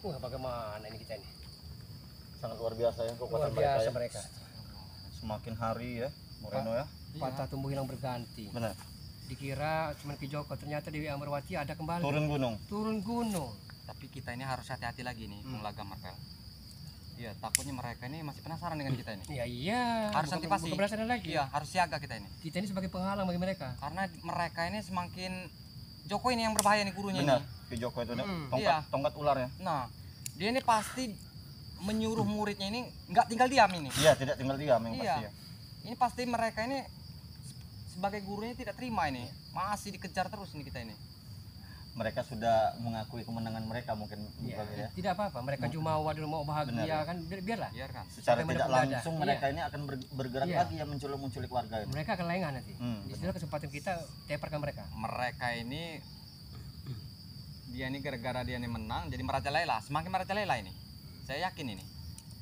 Wah, bagaimana ini kita ini? Sangat luar biasa ya Luar kekuatan biasa mereka. mereka. Semakin hari ya, Moreno ya. Patah tumbuh hilang berganti. Benar. Dikira cuma Ki Joko, ternyata Dewi Ambarwati ada kembali. Turun gunung. Turun gunung. Tapi kita ini harus hati-hati lagi nih, Bung Laga Marvel. Iya, takutnya mereka ini masih penasaran dengan kita ini. Ya iya. Harus Bukan- antisipasi. bukan penasaran lagi. Iya, harus siaga kita ini. Kita ini sebagai penghalang bagi mereka. Karena mereka ini semakin Joko ini yang berbahaya nih gurunya Benar. ini. Ki Joko itu Iya. tongkat ular ya. Nah, dia ini pasti menyuruh muridnya ini nggak tinggal diam ini. Iya, tidak tinggal diam yang Iya. pasti ya. Ini pasti mereka ini sebagai gurunya tidak terima ini. Masih dikejar terus ini kita ini. Mereka sudah mengakui kemenangan mereka mungkin Ya, ya. tidak apa-apa. Mereka cuma waduh mau bahagia Benar, ya. kan biarlah. Biarkan. Secara Sampai tidak mana pun langsung ada. mereka ini akan bergerak Iya. lagi ya menculik warga ini. Mereka akan lengah nanti. Di situ kesempatan kita teparkan mereka. Mereka ini dia ini gara-gara dia ini menang jadi merajalela, semakin merajalela ini. Saya yakin ini.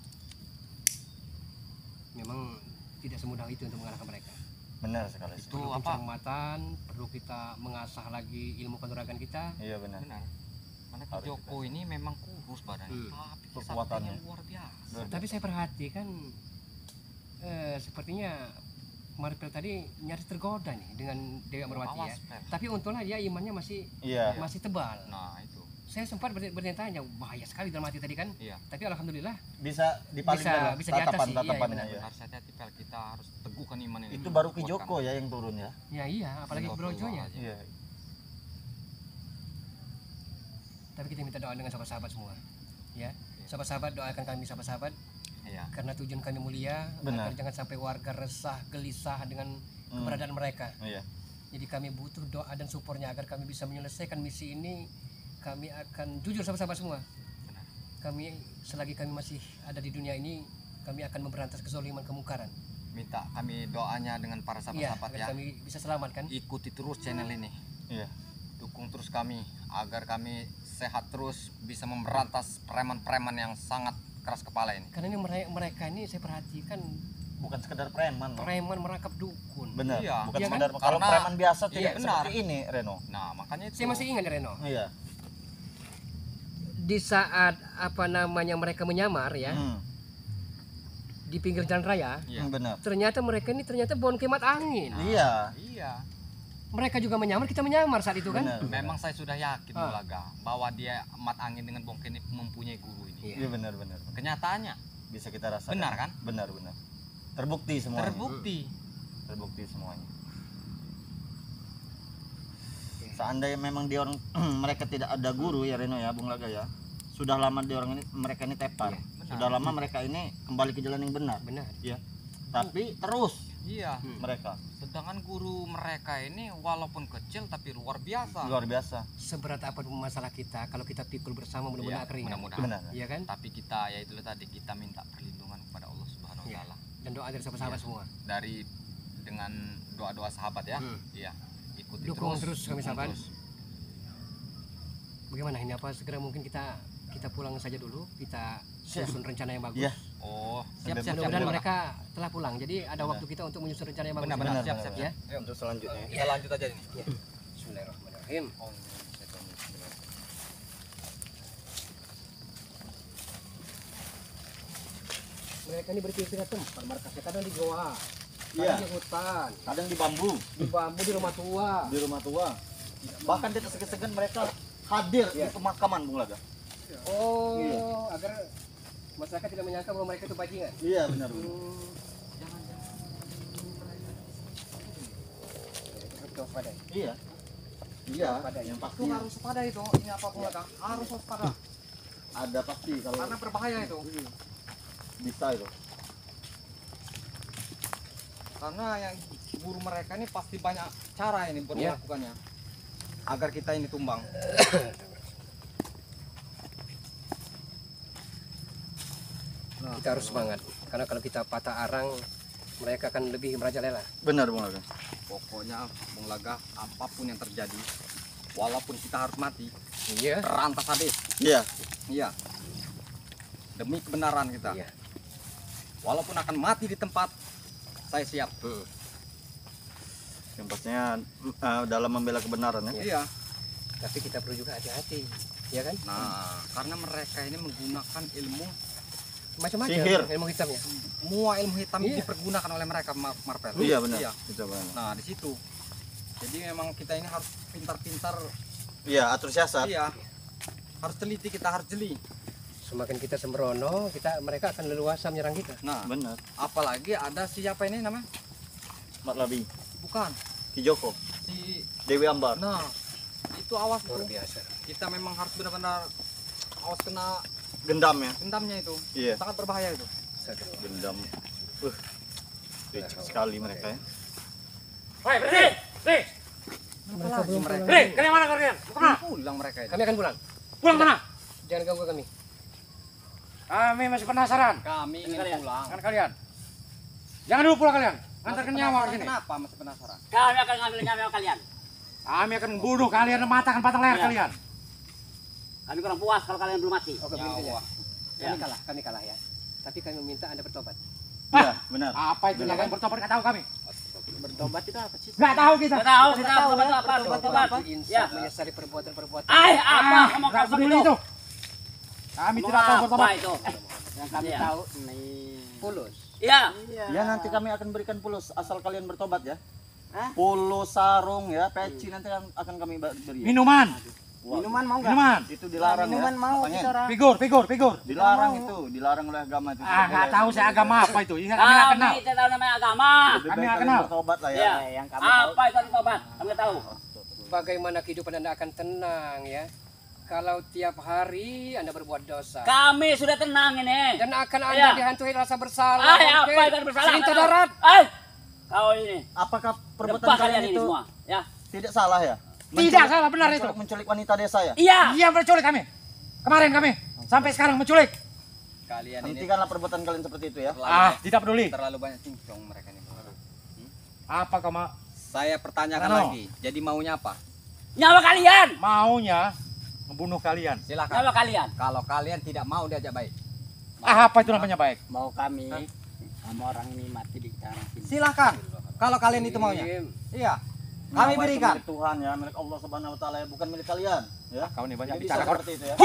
Memang tidak semudah itu untuk mengalahkan mereka. Benar sekali. Itu Perlu apa? pencermatan, perlu kita mengasah lagi ilmu kanuragan kita. Iya benar. Benar. Mana Ki Harus Joko ini memang kurus badannya, tapi Kekuatannya. saktinya luar biasa. Tapi saya perhatikan sepertinya Marvel tadi nyaris tergoda nih dengan Dewi Ambarwati ya. Awas, Fel. Tapi untunglah dia imannya masih Iya. masih tebal. Nah, itu. Saya sempat bertanya-tanya, bahaya sekali dalam hati tadi kan. Iya. Tapi alhamdulillah Bisa dipaling Bisa diatasi, iya, tatapannya benar. ya. Harus hati-hati Pel, kita harus teguhkan iman ini. Itu baru Ki Kuatkan. Joko ya yang turun ya. ya iya, apalagi brojonya. Iya. Tapi kita minta doa dengan sahabat-sahabat semua. Ya, sahabat-sahabat doakan kami sahabat-sahabat Iya. karena tujuan kami mulia, Benar. agar jangan sampai warga resah, gelisah dengan keberadaan mereka. Iya. Jadi kami butuh doa dan supportnya agar kami bisa menyelesaikan misi ini. Kami akan jujur sahabat-sahabat semua. Benar. Kami selagi kami masih ada di dunia ini, kami akan memberantas kezaliman, kemungkaran. Minta kami doanya dengan para Iya, sahabat-sahabat agar ya. kami bisa selamat kan. Ikuti terus channel ini. Iya. Dukung terus kami agar kami sehat terus, bisa memberantas preman-preman yang sangat keras kepala ini. Karena ini mereka ini saya perhatikan Bukan sekedar preman loh. preman merangkap dukun. Benar. Iya. Bukan Iya kan? sekedar kalau Karena- preman biasa iya, tidak benar. seperti ini, Reno. Nah, makanya itu. Saya masih ingat Reno. Iya. Di saat apa namanya mereka menyamar ya di pinggir jalan raya, Iya. Benar. ternyata mereka ini ternyata bon kemat angin. Iya. Iya. Mereka juga menyamar, kita menyamar saat itu kan. Benar. Memang saya sudah yakin Ah. Bulaga bahwa dia emat angin dengan bongke ini mempunyai guru ini. Iya benar. Kenyataannya Bisa kita rasakan. benar kan? Benar. Terbukti semuanya. Terbukti. Terbukti semuanya. Seandainya memang dia orang mereka tidak ada guru ya Reno ya, Bung Laga ya. Sudah lama dia orang ini mereka ini tepar. benar. Sudah lama mereka ini kembali ke jalan yang benar. Benar. Ya. Tapi terus Iya. mereka Sedangkan guru mereka ini walaupun kecil tapi luar biasa. luar biasa. Seberat apapun masalah kita, kalau kita pikul bersama mudah-mudahan Iya, akan ringan. mudah-mudahan. Benar. Iya kan? Tapi kita ya itu tadi kita minta perlindungan kepada Allah Subhanahu wa Iya. taala. Dan doa dari sahabat-sahabat Iya. semua. Dari dengan doa-doa sahabat ya. Hmm. Iya. Ikuti Dukung terus kami dukung sahabat. terus. Bagaimana ini, apa segera mungkin kita pulang saja dulu, kita Siap. susun rencana yang bagus. Iya. Oh, siap siap siap. Mudah-mudahan Bulaga. mereka telah pulang. Jadi ada waktu kita untuk menyusun rencana yang bagus. Benar-benar Benar, siap benar, siap ya. ya. Untuk selanjutnya. Kita lanjut aja ini. Ya. Bismillahirrahmanirrahim. Mereka ini berpindah tempat, markasnya kadang di goa, Iya. kadang di hutan, Kadang di bambu, di bambu, di rumah tua. di rumah tua. Bahkan di segan mereka hadir Iya. di pemakaman Bung Laga. Oh, Iya. agar masyarakat tidak menyangka bahwa mereka itu bajingan. Iya benar. Harus waspada. Iya. Iya. Waspada. Yang pasti Itu harus waspada itu. Ini apa Bulaga? Harus waspada. ada pasti kalau Karena berbahaya itu. bisa itu. Karena yang guru mereka ini pasti banyak cara ini buat Iya. melakukannya agar kita ini tumbang. Kita harus semangat, karena kalau kita patah arang, mereka akan lebih merajalela. Benar Bung Laga. Pokoknya Bung Laga, apapun yang terjadi, walaupun kita harus mati, Iya. rantas habis. Iya. Iya. Demi kebenaran kita. Iya. Walaupun akan mati di tempat, saya siap. Yang pastinya dalam membela kebenaran ya. Iya. Tapi kita perlu juga hati-hati. ya kan? Nah, karena mereka ini menggunakan ilmu, Macam-macam Sihir. ilmu hitamnya. semua ilmu hitam Iya. dipergunakan oleh mereka, Marvel. Iya benar. Iya. Itu benar. Nah, di situ. Jadi memang kita ini harus pintar-pintar, Iya, atur siasat. iya. Harus teliti, kita harus jeli. Semakin kita sembrono, mereka akan leluasa menyerang kita. Nah, Benar. apalagi ada siapa ini namanya? Mat Labi, Bukan. Ki Joko, Si Dewi Ambar. Nah, itu awas Luar tuh. biasa. Kita memang harus benar-benar awas kena Gendam ya. gendamnya itu. Iya. Sangat berbahaya itu. Gendam. Licik sekali mereka ya. Hei, berhenti! Berhenti! Mereka belum mereka. Berhenti! Kalian mana kalian? Mau kemana? Pulang mereka itu. Kami akan pulang. Pulang mana? Jangan ganggu kami. Kami masih penasaran. Kami ingin pulang. Kan kalian. Jangan dulu pulang kalian. Antarkan nyawa ke sini. Kenapa masih penasaran? Kami akan ngambil nyawa kalian. Kami akan bunuh kalian dan matakan patang leher Iya. kalian. Kami kurang puas kalau kalian belum mati. Oke, begini saja. Nyawa. Kami kalah ya. Tapi kami meminta Anda bertobat. Iya, benar. Apa itu Benar, kalian kan? bertobat? Nggak tahu kami. Bertobat itu apa sih? Nggak tahu kita. Tidak tahu kita bertobat itu apa? Bertobat. Itu insaf Ya. menyesali perbuatan-perbuatan. Apa? Kamu Nggak kau peduli itu. Kami Ngomong tidak tahu apa bertobat. itu? Yang kami Iya. tahu nih. Pulus. Iya. Ya nanti kami akan berikan pulus asal kalian bertobat ya. Hah? Pulus, sarung ya, peci nanti akan kami beri. Minuman. Wah, Minuman mau nggak? Minuman. itu dilarang Minuman ya. mau Makanya kita orang. Figur. dilarang itu, dilarang oleh agama itu. Ah, nggak tahu saya agama apa itu. Ini kami nggak kenal. Kami tidak tahu namanya agama. Lebih Kami baik nggak kalian kenal. bertobat lah ya. Iya. Yang kami tahu. Apa itu bertobat? Kami nggak tahu. Bagaimana kehidupan Anda akan tenang ya? Kalau tiap hari Anda berbuat dosa. Kami sudah tenang ini. Dan akan Anda Iya. dihantui rasa bersalah. Apa Oke? itu bersalah? Cinta darat. Kau ini. Apakah perbuatan Lepah kalian kalian ini itu semua. Ya. tidak salah ya? Tidak salah, benar itu. Menculik wanita desa ya? Iya. Iya menculik kami. Kemarin kami. Sampai sekarang menculik. Kalian ini Hentikanlah perbuatan kalian seperti itu ya. Tidak peduli. terlalu banyak cincong mereka ini. Apa kau Saya pertanyakan Ano? lagi. Jadi maunya apa? Nyawa kalian. maunya membunuh kalian? Silakan. Nyawa kalian. Kalau kalian tidak mau diajak baik, Apa itu namanya baik? Mau kami sama orang ini mati di tanah sini. silakan. Kalau kalian itu maunya. Iya. Kami Nyawa itu berikan. milik Tuhan ya, milik Allah Subhanahu wa taala ya, bukan milik kalian ya. Kau nih banyak Jadi bisa bicara kau. seperti itu ya.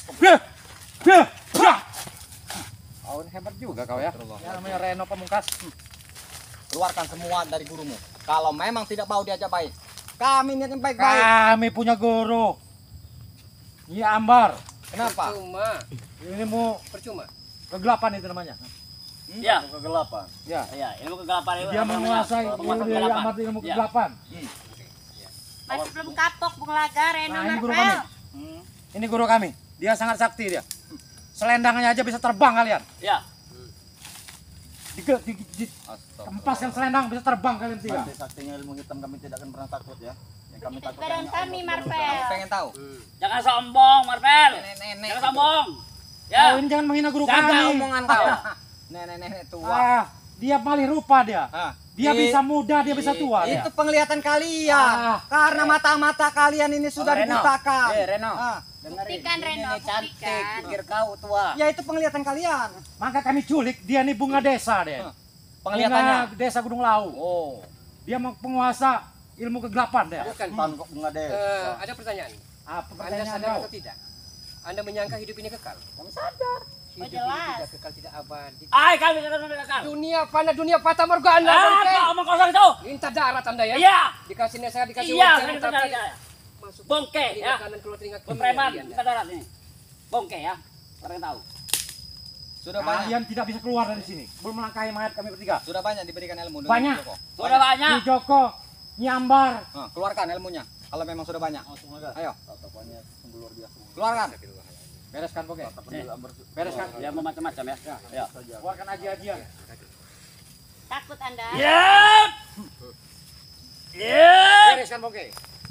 Kau ini hebat juga kau ya. Ya namanya Reno Pamungkas. Keluarkan semua dari gurumu. Kalau memang tidak mau diajak baik, kami niatnya baik-baik. Kami punya guru. Iya Ambar. Kenapa? Percuma. Ini mau Percuma. kegelapan itu namanya. Iya. Kegelapan. Ya. Iya, ilmu kegelapan itu. Dia menguasai penguasa ilmu dari kegelapan. Ambar ilmu Iya. kegelapan. Masih belum kapok Bung Laga, Reno Nah, ini guru Marvel. kami. Ini guru kami. Dia sangat sakti dia. Selendangnya aja bisa terbang kalian. Iya. Kempaskan selendang bisa terbang kalian tiga. Nanti saktinya ilmu hitam kami tidak akan pernah takut ya. Yang kami takut Badan hanya kami Allah Subhanahu wa Marvel. taala. Pengen tahu? Jangan sombong, Marvel. Nenek-nenek. Jangan sombong. Oh, Ya. ini jangan menghina guru Jaga kami. omongan kau. Nenek-nenek tua. Ah, dia malih rupa dia. Ah, Dia i- bisa muda, dia bisa tua. dia. Itu penglihatan kalian. Ah. Karena mata-mata kalian ini sudah Reno. dibutakan. Reno. Ah, Buktikan Reno, Ini cantik, buktikan. pikir kau tua. ya itu penglihatan kalian. Maka kami culik, dia nih bunga desa dia. Penglihatannya. Bunga desa Gunung Lau. Oh. Dia penguasa ilmu kegelapan dia. Bukan. Tan kok bunga deh. Ada pertanyaan. Apa Anda pertanyaan sadar kau? atau tidak? Anda menyangka hidup ini kekal? Kami sadar. Hidup jelas. ini tidak kekal, tidak abadi. Kami tidak mendengarkan. Dunia fana, dunia fata morgana. Kau omong kosong itu. Minta darat Anda ya? Iya. Dikasih nasihat, dikasih Iya, wacana, kami tapi tidak. masuk Bongke, telinga ya. kanan keluar telinga kiri. Preman, Anda. kita darat ini. Bongke ya. Orang tahu. Sudah banyak. Kalian tidak bisa keluar dari sini. Belum melangkahi mayat kami bertiga. Sudah banyak diberikan ilmu. dengan Banyak. Joko. Sudah banyak. Ki Joko, Nyambar. Ah, keluarkan ilmunya. Kalau memang sudah banyak. Ayo, Tatapannya sungguh luar biasa. keluarkan. Bereskan Boge. Tatapan Ambar Bereskan. Ya mau macam-macam ya. Ya. Keluarkan aji-ajian. Takut Anda. Yep. Yep. Bereskan Boge.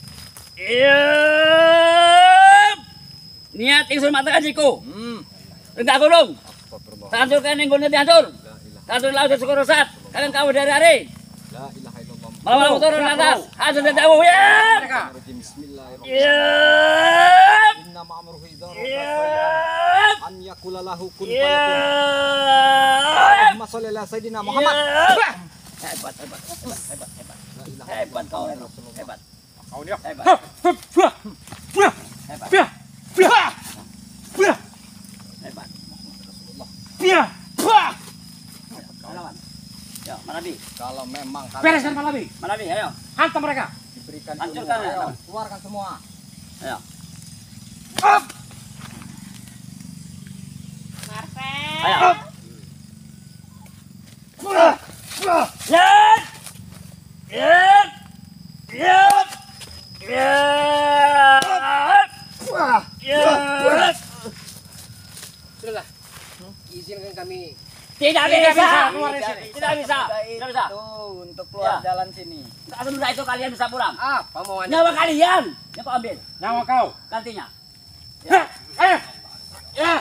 Yep. Niat ingsun matakan jiku. Rendah gunung. Hancurkan yang gunung dihancur. Hancur laut dan syukur rosat. Kalian kau dari hari. La ilaha illallah. Malam turun ke atas. Hancur dan jauh. Yep. Mereka. Bismillahirrahmanirrahim. Yep. Inna ma'amruhu idza Yep. an yaqula lahu kun fayakun. Yep. Allahumma shalli ala sayidina Muhammad. Hebat, hebat, hebat, hebat, hebat. Hebat kau, Reno. Hebat. Kau dia. Hebat. Hebat. memang kalian Bereskan Malabi. Malabi, ayo. Hantam mereka. diberikan Hancurkan, ilmu. Ayo, ya. keluarkan semua. Ayo. Marvel. Ayo. Yet! Yet! Yet! Yet! Yet! Sudahlah. Izinkan kami. Tidak Tidak bisa bisa. keluar dari sini. Tidak bisa. Tidak bisa. Tuh, untuk keluar Ya. jalan sini. Tak semudah itu kalian bisa pulang. Apa mau Anda? Nyawa kalian yang kau ambil Nyawa kau. gantinya. Ya. Ya.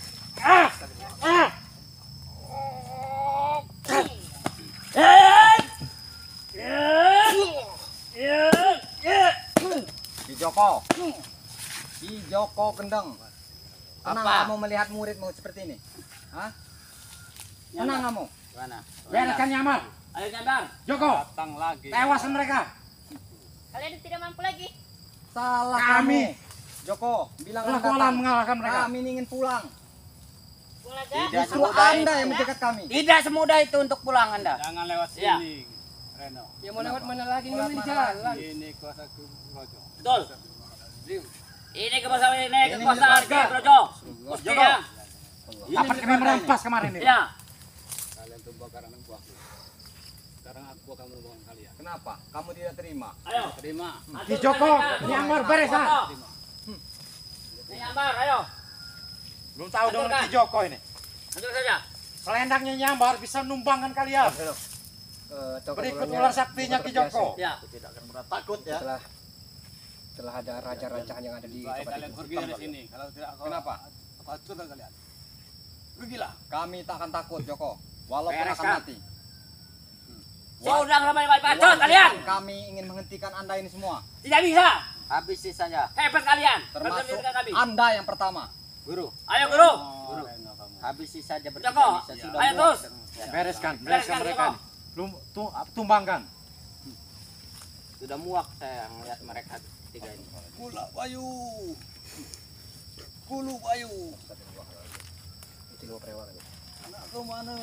Ki Joko. Ki Joko Kendeng. Tenang Apa? kamu melihat muridmu seperti ini? Hah? Tenang kamu. Mana? Bereskan Nyamar. Ayo nyandar. Joko. Datang lagi. Tewasan mereka. Kalian tidak mampu lagi. Salah Kami. kamu. Joko, bilang Telah Anda kualan datang. mengalahkan mereka. Kami ingin pulang. Bulaga. Justru Anda yang mencegat kami. Tidak semudah itu untuk pulang Anda. Jangan lewat Iya. sini, Reno. Ya mau lewat mana lagi? Ini Lewat di mana jalan. Ini kuasa Rojo. Betul. Ini kekuasaan ini Ini kekuasaan milik warga. Brojo. Mesti Joko. ya. Dapat kami merampas kemarin ini. Ya. Kalian tuh bakar anak buahku. Sekarang aku akan membuang kalian. Kenapa? Kamu tidak terima. Ayo. Terima. Di Joko, Nyamar beresan. Nyamar, ayo. Belum tahu dong Hancurkan. Ki Joko ini. Hancur saja. Selendangnya Nyambar bisa numbangkan kalian. Berikut ular saktinya Ki Joko. Ya. Aku tidak akan pernah takut ya. Setelah ada raja rancangan yang ada di Baik tempat kalian itu. pergi dari sini. Kalau tidak aku Kenapa? Aku hancurkan kalian. Pergilah. Kami tak akan takut, Joko. Walaupun akan Bereskan. mati. Sudah ramai bacot kalian. Kami ingin menghentikan Anda ini semua. Tidak bisa. Habisi saja. Hebat kalian. Termasuk Berhentikan kami. Anda yang pertama. Guru, Ayo guru. Oh, Reno kamu. habisi saja Joko. bisa sudah Ayo muak terus. dengan- Bereskan Bereskan, mereka. Joko. Tumbangkan. Sudah muak saya melihat mereka tiga ini. Kula Bayu. Kulu Bayu. Tengok perewangan. Anak ke mana?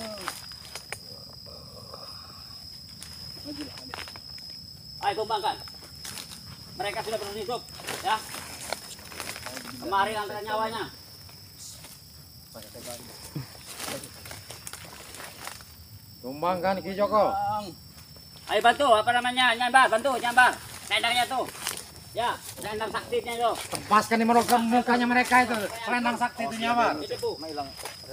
Ayo tumbangkan. Mereka sudah berhenti hidup. Ya. Kemarin angkat nyawanya. Tumbangkan Ki Joko. Ayo bantu, apa namanya? Nyambar, bantu, nyambar. Selendangnya tuh. Ya, selendang saktinya itu. Tempaskan di mukanya mereka itu. Selendang sakti itu Nyamar. Itu Bu. Hilang.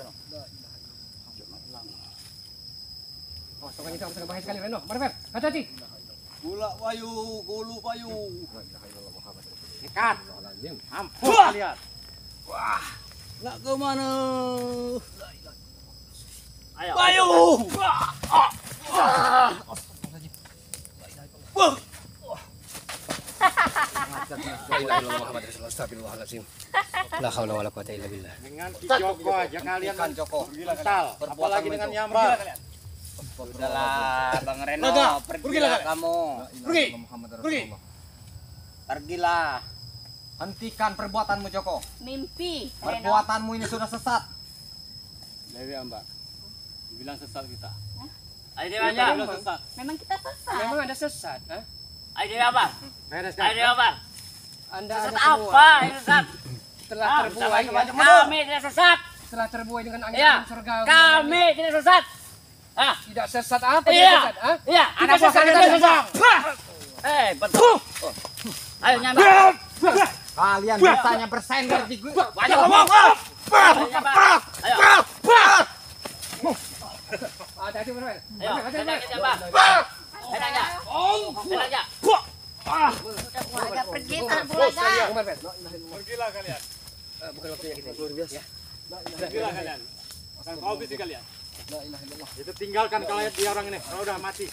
Oh, soalnya kita sangat bahaya sekali Reno. Mari, hati-hati. Kula Bayu. Kulu Bayu. Ikat. Ampun kalian. Nak ke mana? Ayo. Bayu. La haula wala quwata illa billah. Dengan Ki Joko aja kalian Hentikan, Joko. mental. Perbuatan Apalagi dengan itu. Nyambar. Sudahlah, Bang Reno, pergilah Pergilah. kamu. Pergi. Muhammad Pergi. Rasulullah. Pergilah. Hentikan perbuatanmu, Joko. Mimpi. Reno. Perbuatanmu ini sudah sesat. Dewi Ambak. Dibilang sesat kita. Ayo dia Kita aja. bilang sesat. Memang kita sesat. Memang ada sesat, ha? Ayo dia apa? Bereskan. Ayo dia apa? Anda Sesat ada semua. apa? Ini sesat. Telah Ah, terbuai, sama ya? kami tidak sesat. Telah terbuai dengan angin Ya. surgawi. Kami tidak sesat. Ah, Tidak sesat apa? iya. Tidak sesat, ha? Iya, Anak tidak buah sesat. kalian Tidak tidak sesat. Betul. Ayo nyambar. Kalian bisanya bersender di gue. Banyak ngomong. Ayo nyambar. Ayo. Hati-hati, Mari. Ayo. Selendangnya nyambar. Selendangnya. Selendangnya. Bulaga pergi tak Bulaga. Pergilah kalian. Bukan waktunya kita. Pergilah kalian. Akan kau habisi kalian. Itu tinggalkan kalian dia orang ini. Kalau udah mati.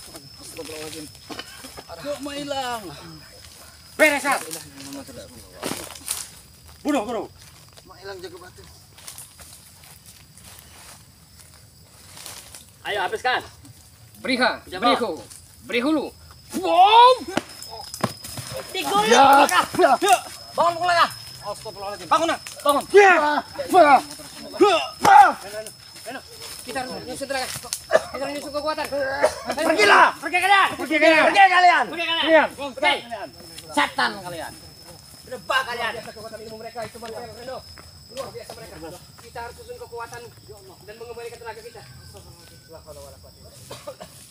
Kok mau hilang? Bereskan. Bunuh, guru. Ayo habiskan. Beriha, Jabo. berihu, berihulu. Bangun mulai. Astagfirullahaladzim. Bangun, nak. Bangun. Reno, kita harus nyusun tenaga. Kita harus nyusun kekuatan. Pergilah. Pergi kalian. Pergi kalian. Pergi kalian. Kalian. Pergi. Setan kalian. Lebah kalian. Biasa kekuatan ilmu mereka itu Bang Reno. Luar biasa mereka. Kita harus susun kekuatan dan mengembalikan tenaga kita.